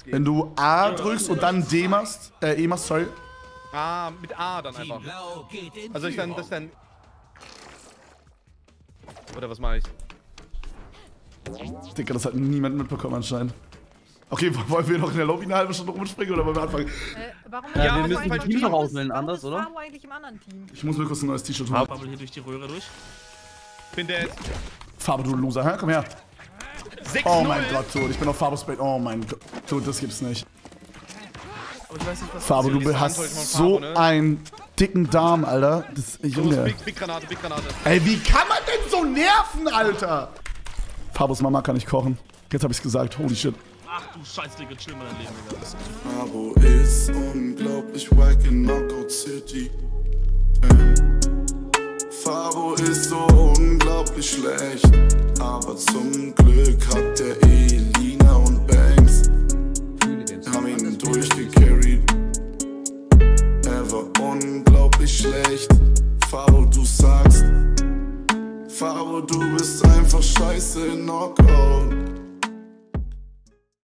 Wenn du A drückst und dann D machst, E machst, sorry. Ah, mit A dann einfach. Also das dann... Oder was mache ich? Digga, das hat niemand mitbekommen anscheinend. Okay, wollen wir noch in der Lobby eine halbe Stunde rumspringen oder wollen wir anfangen? Warum Ja, wir müssen die Teams noch auswählen, anders, oder? Fabo eigentlich im anderen Team? Ich muss mir kurz ein neues T-Shirt holen. Bubble hier durch die Röhre durch. Bin dead. Farbe, du Loser, hä? Komm her. 6-0. Oh mein Gott, Dude, ich bin auf Farbe Spade. Oh mein Gott. Dude, das gibt's nicht. Aber ich weiß nicht, was Farbe, du diese hast Handtäuschung von so Fabo, ne? einen dicken Darm, Alter. Das, Junge. Big Granate, Big Granate. Ey, wie kann man denn so nerven, Alter? Fabos Mama kann nicht kochen. Jetzt hab ich's gesagt, holy shit. Ach du Scheiß, Digga, chill mal dein Leben, Digga. Fabo ist unglaublich wack in Knockout City. Fabo ist so unglaublich schlecht, aber zum Glück hat der Elina und Banks haben ihn durchgecarried. Er war unglaublich schlecht. Fabo, du sagst, Fabo, du bist einfach scheiße in Knockout.